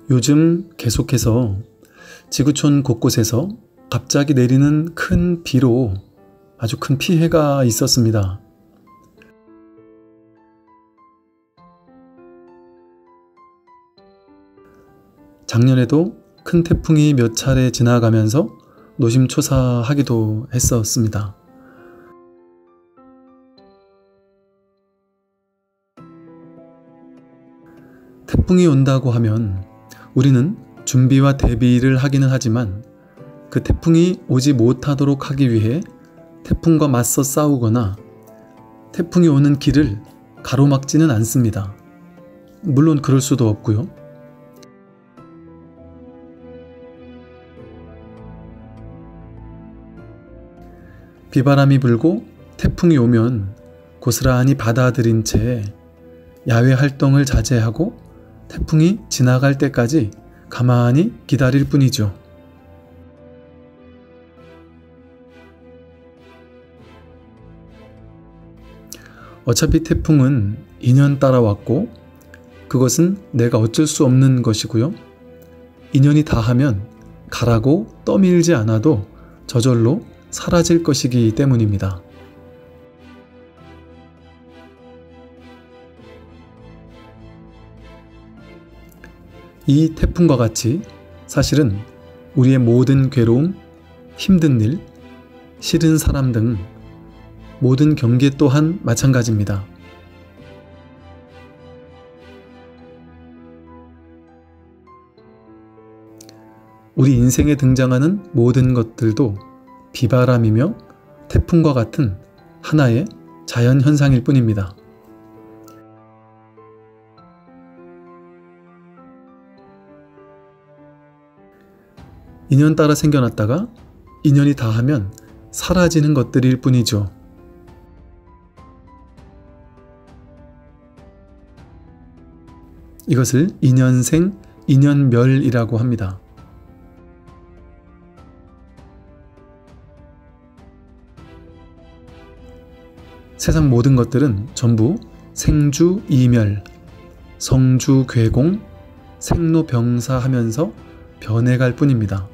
요즘 계속해서 지구촌 곳곳에서 갑자기 내리는 큰 비로 아주 큰 피해가 있었습니다. 작년에도 큰 태풍이 몇 차례 지나가면서 노심초사하기도 했었습니다. 태풍이 온다고 하면 우리는 준비와 대비를 하기는 하지만 그 태풍이 오지 못하도록 하기 위해 태풍과 맞서 싸우거나 태풍이 오는 길을 가로막지는 않습니다. 물론 그럴 수도 없고요. 비바람이 불고 태풍이 오면 고스란히 받아들인 채 야외 활동을 자제하고 태풍이 지나갈 때까지 가만히 기다릴 뿐이죠. 어차피 태풍은 인연 따라 왔고 그것은 내가 어쩔 수 없는 것이고요. 인연이 다하면 가라고 떠밀지 않아도 저절로 사라질 것이기 때문입니다. 이 태풍과 같이 사실은 우리의 모든 괴로움, 힘든 일, 싫은 사람 등 모든 경계 또한 마찬가지입니다. 우리 인생에 등장하는 모든 것들도 비바람이며 태풍과 같은 하나의 자연현상일 뿐입니다. 인연 따라 생겨났다가 인연이 다하면 사라지는 것들일 뿐이죠. 이것을 인연생, 인연멸이라고 합니다. 세상 모든 것들은 전부 생주이멸, 성주괴공, 생로병사하면서 변해갈 뿐입니다.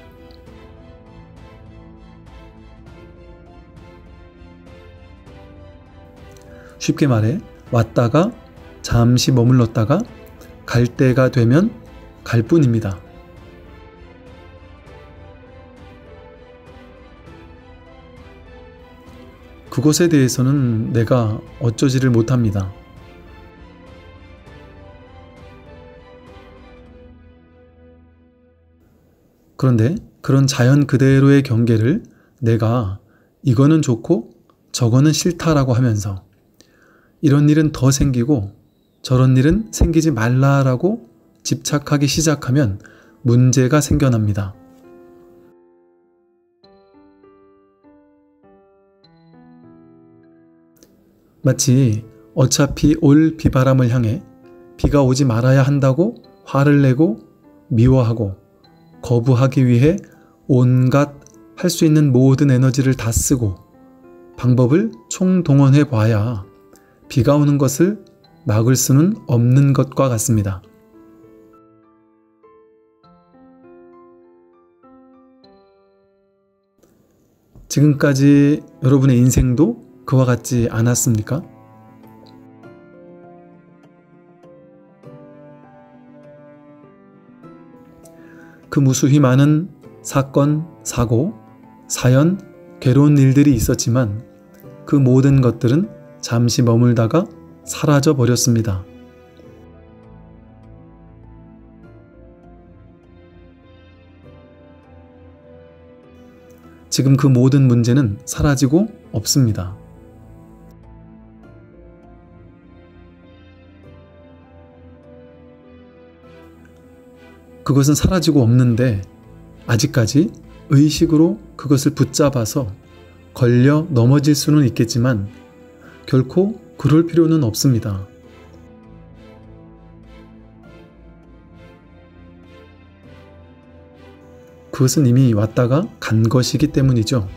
쉽게 말해 왔다가 잠시 머물렀다가 갈 때가 되면 갈 뿐입니다. 그것에 대해서는 내가 어쩌지를 못합니다. 그런데 그런 자연 그대로의 경계를 내가 이거는 좋고 저거는 싫다라고 하면서 이런 일은 더 생기고 저런 일은 생기지 말라라고 집착하기 시작하면 문제가 생겨납니다. 마치 어차피 올 비바람을 향해 비가 오지 말아야 한다고 화를 내고 미워하고 거부하기 위해 온갖 할 수 있는 모든 에너지를 다 쓰고 방법을 총동원해 봐야 비가 오는 것을 막을 수는 없는 것과 같습니다. 지금까지 여러분의 인생도 그와 같지 않았습니까? 그 무수히 많은 사건, 사고, 사연, 괴로운 일들이 있었지만 그 모든 것들은 잠시 머물다가 사라져 버렸습니다. 지금 그 모든 문제는 사라지고 없습니다. 그것은 사라지고 없는데 아직까지 의식으로 그것을 붙잡아서 걸려 넘어질 수는 있겠지만 결코 그럴 필요는 없습니다. 그것은 이미 왔다가 간 것이기 때문이죠.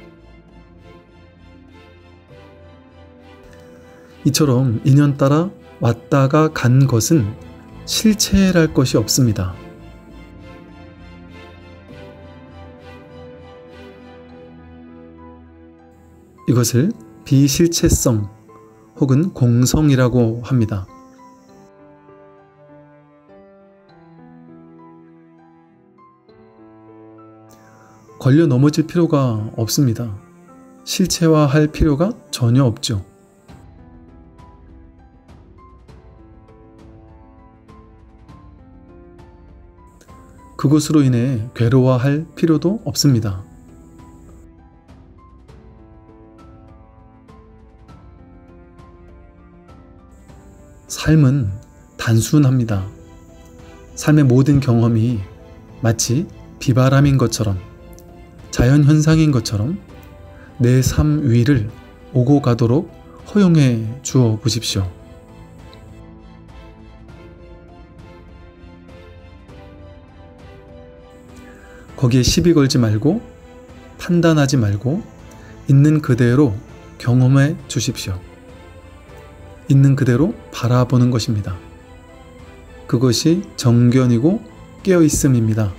이처럼 인연 따라 왔다가 간 것은 실체랄 것이 없습니다. 이것을 비실체성 혹은 공성이라고 합니다. 걸려 넘어질 필요가 없습니다. 실체화할 필요가 전혀 없죠. 그것으로 인해 괴로워할 필요도 없습니다. 삶은 단순합니다. 삶의 모든 경험이 마치 비바람인 것처럼, 자연현상인 것처럼 내 삶 위를 오고 가도록 허용해 주어 보십시오. 거기에 시비 걸지 말고 판단하지 말고 있는 그대로 경험해 주십시오. 있는 그대로 바라보는 것입니다. 그것이 정견이고 깨어있음입니다.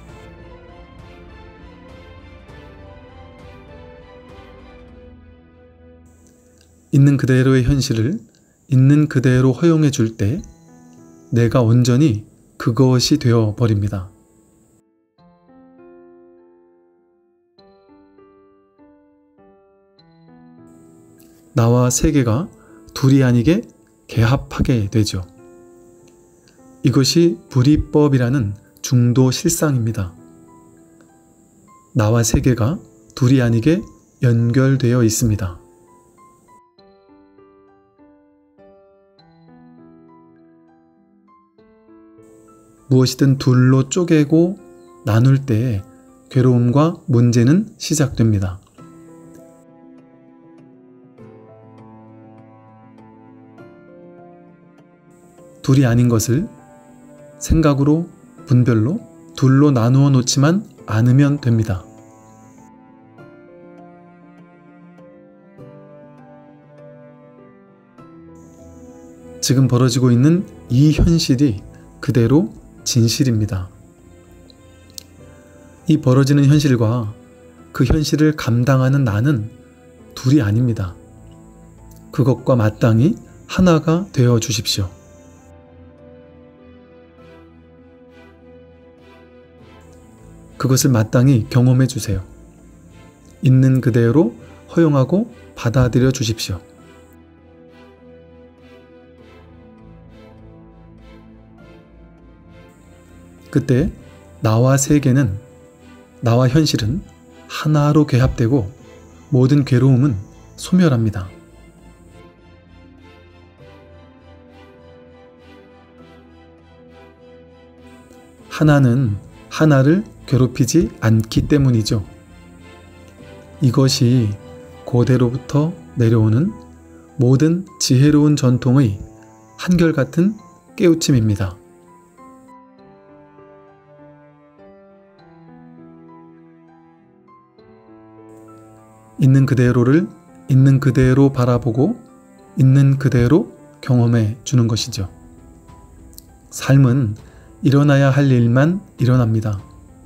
있는 그대로의 현실을 있는 그대로 허용해 줄 때 내가 온전히 그것이 되어 버립니다. 나와 세계가 둘이 아니게 개합하게 되죠. 이것이 불이법이라는 중도 실상입니다. 나와 세계가 둘이 아니게 연결되어 있습니다. 무엇이든 둘로 쪼개고 나눌 때에 괴로움과 문제는 시작됩니다. 둘이 아닌 것을 생각으로, 분별로, 둘로 나누어 놓지만 않으면 됩니다. 지금 벌어지고 있는 이 현실이 그대로 진실입니다. 이 벌어지는 현실과 그 현실을 감당하는 나는 둘이 아닙니다. 그것과 마땅히 하나가 되어 주십시오. 그것을 마땅히 경험해 주세요. 있는 그대로 허용하고 받아들여 주십시오. 그때 나와 세계는, 나와 현실은 하나로 개합되고 모든 괴로움은 소멸합니다. 하나는 하나를 괴롭히지 않기 때문이죠. 이것이 고대로부터 내려오는 모든 지혜로운 전통의 한결같은 깨우침입니다. 있는 그대로를 있는 그대로 바라보고 있는 그대로 경험해 주는 것이죠. 삶은 일어나야 할 일만 일어납니다.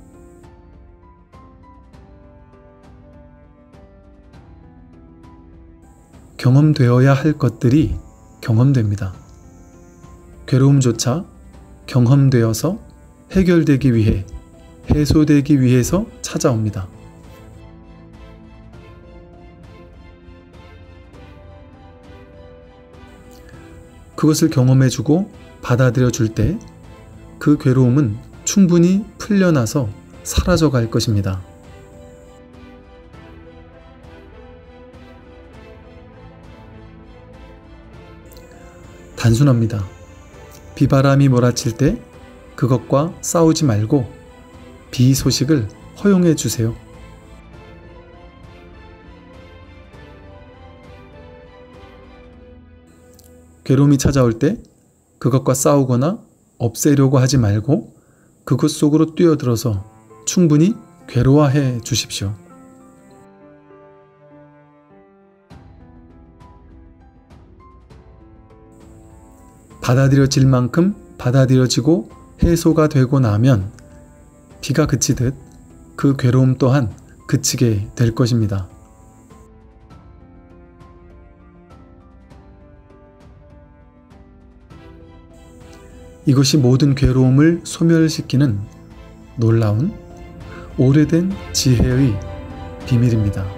경험되어야 할 것들이 경험됩니다. 괴로움조차 경험되어서 해결되기 위해, 해소되기 위해서 찾아옵니다. 그것을 경험해주고 받아들여 줄 때 그 괴로움은 충분히 풀려나서 사라져 갈 것입니다. 단순합니다. 비바람이 몰아칠 때 그것과 싸우지 말고 비 소식을 허용해 주세요. 괴로움이 찾아올 때 그것과 싸우거나 없애려고 하지 말고 그것 속으로 뛰어들어서 충분히 괴로워해 주십시오. 받아들여질 만큼 받아들여지고 해소가 되고 나면 비가 그치듯 그 괴로움 또한 그치게 될 것입니다. 이것이 모든 괴로움을 소멸시키는 놀라운 오래된 지혜의 비밀입니다.